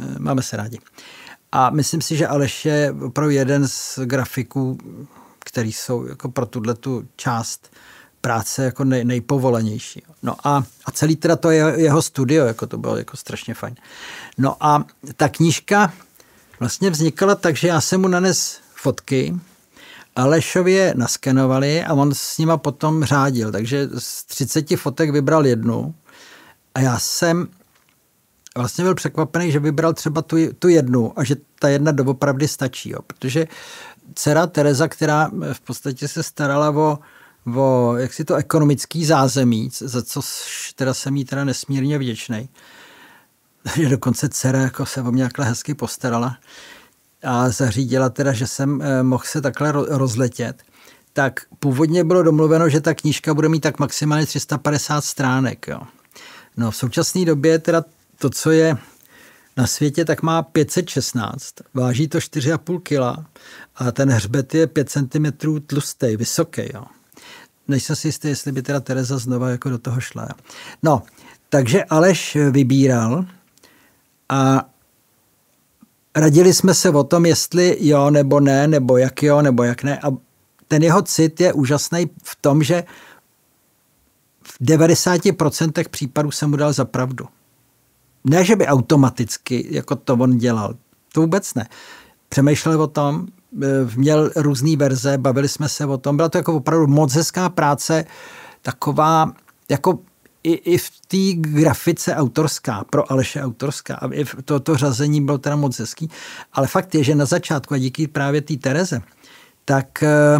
C: A myslím si, že Aleš je opravdu jeden z grafiků, který jsou jako pro tuhletu část práce jako nejpovolenější. No a celý teda to je jeho studio, jako to bylo jako strašně fajn. No a ta knížka vlastně vznikala tak, že já jsem mu nanes fotky, Alešovi je naskenovali a on s nima potom řádil. Takže z 30 fotek vybral jednu a já jsem vlastně byl překvapený, že vybral třeba tu jednu a že ta jedna doopravdy stačí. Jo. Protože dcera Tereza, která v podstatě se starala o jaksi to ekonomický zázemí, za co teda jsem jí teda nesmírně vděčnej. Takže dokonce dcera jako se o mě takhle hezky postarala a zařídila teda, že jsem mohl se takhle rozletět. Tak původně bylo domluveno, že ta knížka bude mít tak maximálně 350 stránek. Jo. No v současné době teda to, co je na světě, tak má 516. Váží to 4,5 kg a ten hřbet je 5 cm tlustý, vysoký. Jo. Nejsem si jistý, jestli by teda Tereza znova jako do toho šla. Jo. No, takže Aleš vybíral a radili jsme se o tom, jestli jo nebo ne, nebo jak jo, nebo jak ne. A ten jeho cit je úžasný v tom, že v 90% případů jsem mu dal za pravdu. Ne, že by automaticky, jako to on dělal. To vůbec ne. Přemýšlel o tom, měl různý verze, bavili jsme se o tom. Byla to jako opravdu moc hezká práce, taková, jako i v té grafice autorská, pro Aleše autorská. A i to řazení bylo teda moc hezký. Ale fakt je, že na začátku, a díky právě té Tereze, tak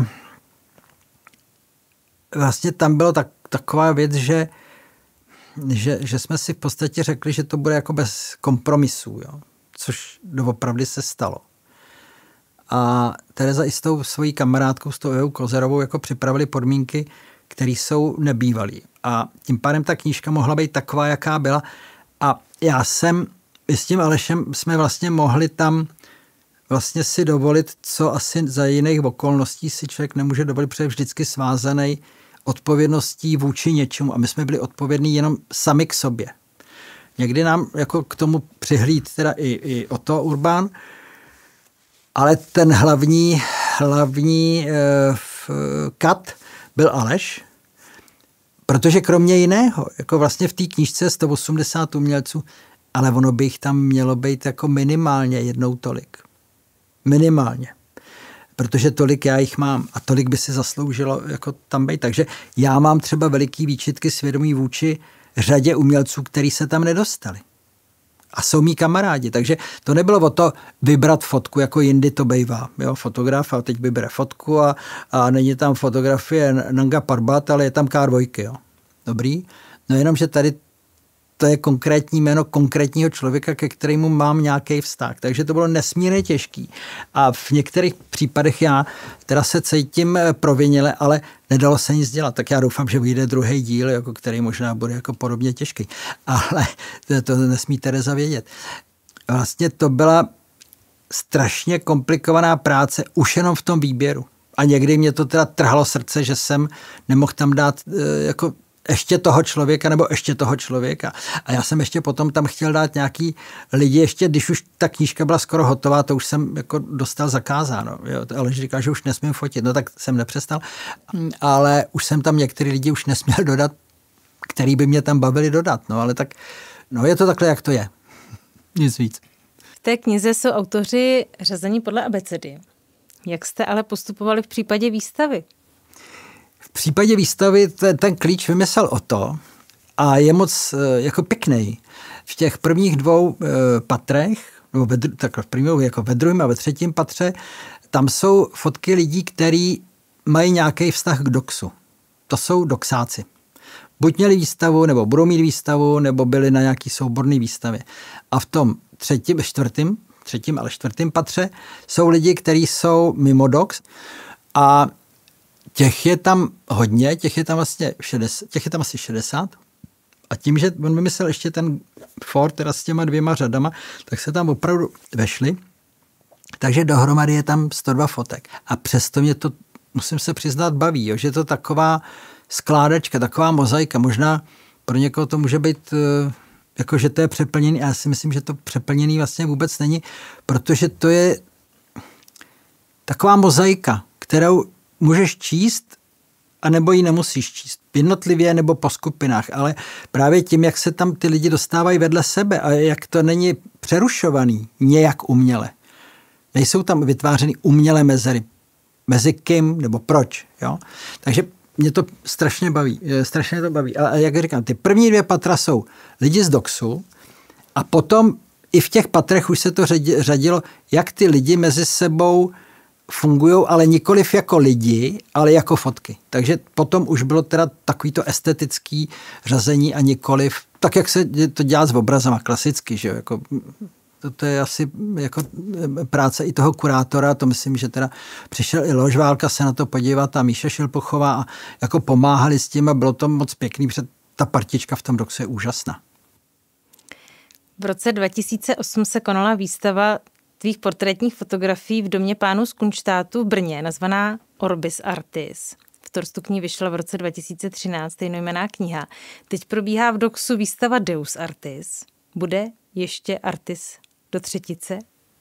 C: vlastně tam bylo taková věc, že jsme si v podstatě řekli, že to bude jako bez kompromisů, jo? Což doopravdy se stalo. A Tereza i s tou svojí kamarádkou, s tou Evou Kozerovou, jako připravili podmínky, které jsou nebývalý. A tím pádem ta knížka mohla být taková, jaká byla. A já jsem s tím Alešem jsme vlastně mohli tam vlastně si dovolit, co asi za jiných okolností si člověk nemůže dovolit, protože je vždycky svázaný odpovědností vůči něčemu. A my jsme byli odpovědní jenom sami k sobě. Někdy nám jako k tomu přihlíd teda i Otto Urban, ale ten hlavní kat byl Aleš, protože kromě jiného, jako vlastně v té knížce 180 umělců, ale ono by jich tam mělo být jako minimálně jednou tolik. Minimálně. Protože tolik já jich mám a tolik by si zasloužilo jako tam být. Takže já mám třeba veliký výčitky svědomí vůči řadě umělců, který se tam nedostali. A jsou mý kamarádi, takže to nebylo o to vybrat fotku, jako jindy to bývá. Jo, fotograf a teď vybere fotku a není tam fotografie Nanga Parbat, ale je tam K2. Jo. Dobrý? No jenom, že tady to je konkrétní jméno konkrétního člověka, ke kterému mám nějaký vztah. Takže to bylo nesmírně těžký. A v některých případech já teda se cítím provinile, ale nedalo se nic dělat. Tak já doufám, že vyjde druhý díl, jako který možná bude jako podobně těžký. Ale to nesmí Tereza vědět. Vlastně to byla strašně komplikovaná práce už jenom v tom výběru. A někdy mě to teda trhalo srdce, že jsem nemohl tam dát jako ještě toho člověka nebo ještě toho člověka. A já jsem ještě potom tam chtěl dát nějaký lidi, ještě když už ta knížka byla skoro hotová, to už jsem jako dostal zakázáno. Jo? Ale říkal, že už nesmím fotit, no tak jsem nepřestal. Ale už jsem tam některý lidi už nesměl dodat, který by mě tam bavili dodat. No ale tak, no je to takhle, jak to je. Nic víc.
B: V té knize jsou autoři řazení podle abecedy. Jak jste ale postupovali v případě výstavy?
C: V případě výstavy ten klíč vymyslel Otto a je moc jako pěkný. V těch prvních 2 patrech, nebo ve druhém a ve třetím patře, tam jsou fotky lidí, kteří mají nějaký vztah k doxu. To jsou doxáci. Buď měli výstavu, nebo budou mít výstavu, nebo byli na nějaký souborný výstavě. A v tom čtvrtém patře jsou lidi, kteří jsou mimo dox a těch je tam hodně, těch je tam asi 60. A tím, že on vymyslel ještě ten fort teda s těma 2 řadama, tak se tam opravdu vešli. Takže dohromady je tam 102 fotek. A přesto mě to, musím se přiznat, baví, jo, že je to taková skládačka, taková mozaika. Možná pro někoho to může být jako, že to je přeplněný. A já si myslím, že to přeplněný vlastně vůbec není, protože to je taková mozaika, kterou můžeš číst, anebo ji nemusíš číst. Jednotlivě nebo po skupinách, ale právě tím, jak se tam ty lidi dostávají vedle sebe a jak to není přerušovaný nějak uměle. Nejsou tam vytvářeny umělé mezery. Mezi kým nebo proč. Jo? Takže mě to strašně baví. Strašně to baví. A jak říkám, ty první 2 patra jsou lidi z doxu a potom i v těch patrech už se to řadilo, jak ty lidi mezi sebou fungujou, ale nikoliv jako lidi, ale jako fotky. Takže potom už bylo teda takovýto estetický řazení a nikoliv, tak jak se to dělá s obrazama klasicky, že jo, jako to je asi jako práce i toho kurátora, to myslím, že teda přišel i Leoš Válka se na to podívat a Míša Šilpochová a jako pomáhali s tím a bylo to moc pěkný, protože ta partička v tom doxu je úžasná.
B: V roce 2008 se konala výstava tvých portrétních fotografií v Domě pánů z Kunštátu v Brně, nazvaná Orbis Artis. V Torstu k ní vyšla v roce 2013 stejnojmenná kniha. Teď probíhá v doxu výstava Deus Artis. Bude ještě Artis do třetice?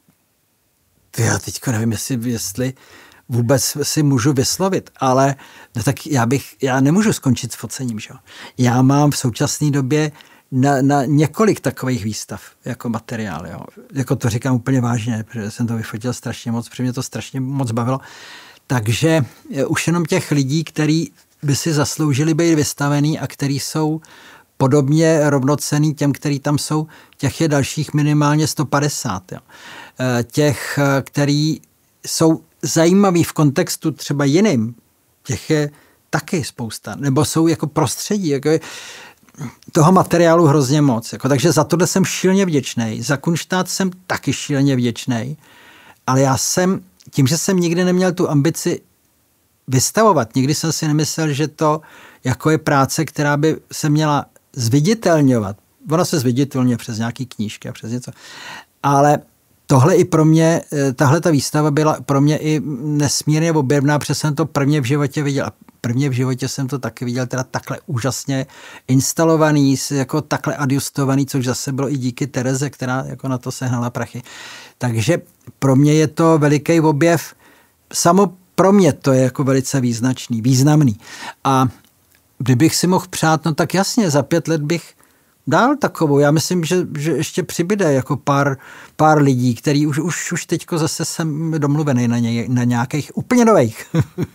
C: Já teďko nevím, jestli vůbec si můžu vyslovit, ale no tak já nemůžu skončit s focením, že? Já mám v současné době na několik takových výstav jako materiál. Jo. Jako to říkám úplně vážně, protože jsem to vyfotil strašně moc, protože mě to strašně moc bavilo. Takže už jenom těch lidí, kteří by si zasloužili být vystavený a kteří jsou podobně rovnocenný těm, kteří tam jsou, těch je dalších minimálně 150. Jo. Těch, který jsou zajímaví v kontextu třeba jiným, těch je taky spousta. Nebo jsou jako prostředí, jako toho materiálu hrozně moc. Jako, takže za tohle jsem šíleně vděčnej. Za Kunštát jsem taky šíleně vděčnej. Ale já jsem, tím, že jsem nikdy neměl tu ambici vystavovat, nikdy jsem si nemyslel, že to jako je práce, která by se měla zviditelňovat. Ona se zviditelňuje přes nějaký knížky a přes něco. Ale tohle i pro mě, tahle ta výstava byla pro mě i nesmírně objevná, protože jsem to prvně v životě viděl. Prvně v životě jsem to taky viděl teda takhle úžasně instalovaný, jako takhle adjustovaný, což zase bylo i díky Tereze, která jako na to sehnala prachy. Takže pro mě je to veliký objev. Samo pro mě to je jako velice významný. A kdybych si mohl přát, no tak jasně, za 5 let bych dál takovou. Já myslím, že ještě přibyde jako pár lidí, který už teďko zase jsem domluvený na nějakých úplně nových.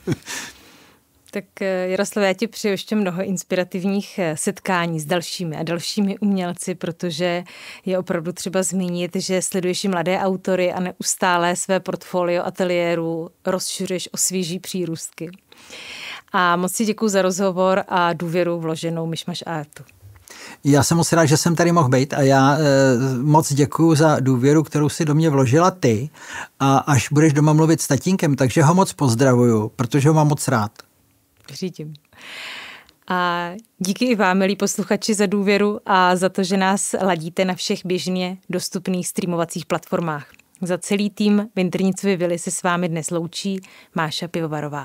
B: Tak Jaroslav, já ti přeju ještě mnoho inspirativních setkání s dalšími a dalšími umělci, protože je opravdu třeba zmínit, že sleduješ i mladé autory a neustále své portfolio ateliéru rozšiřuješ o svěží přírůstky. A moc si děkuju za rozhovor a důvěru vloženou Myšmaš Artu.
C: Já jsem moc rád, že jsem tady mohl být a já moc děkuju za důvěru, kterou si do mě vložila ty a až budeš doma mluvit s tatínkem, takže ho moc pozdravuju, protože ho mám moc rád.
B: Řídím. A díky i vám, milí posluchači, za důvěru a za to, že nás ladíte na všech běžně dostupných streamovacích platformách. Za celý tým Winternicovy vily se s vámi dnes loučí Máša Pivovarová.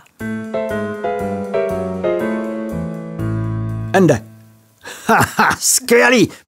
C: Ende. Haha, skvělý!